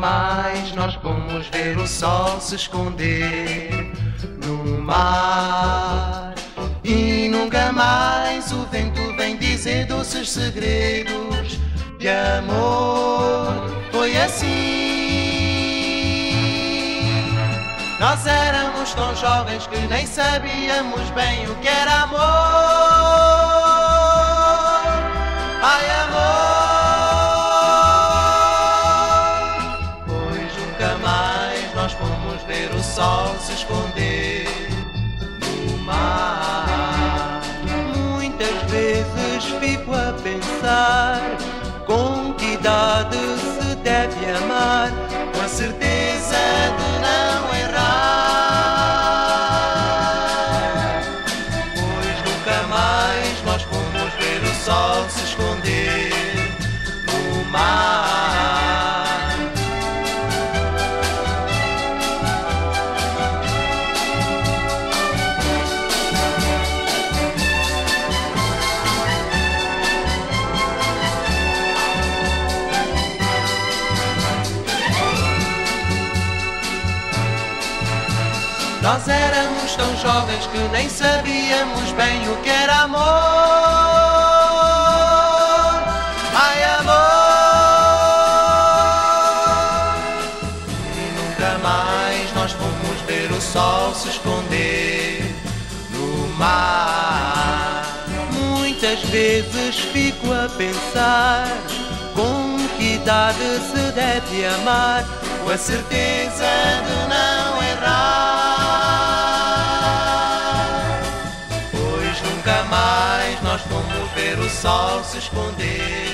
mais nós fomos ver o sol se esconder no mar. E nunca mais o vento vem dizer doces segredos de amor. Foi assim. Nós éramos tão jovens que nem sabíamos bem o que era amor. Ai, amor. Pois nunca mais nós fomos ver o sol se esconder no mar. Muitas vezes fico a pensar com que idade se deve amar, com a certeza de não errar. Pois nunca mais nós fomos ver o sol se esconder no mar. Nós éramos tão jovens que nem sabíamos bem o que era amor. Ai, amor. E nunca mais nós fomos ver o sol se esconder no mar. Muitas vezes fico a pensar com que idade se deve amar, com a certeza de não errar. Nunca mais nós fomos ver o sol se esconder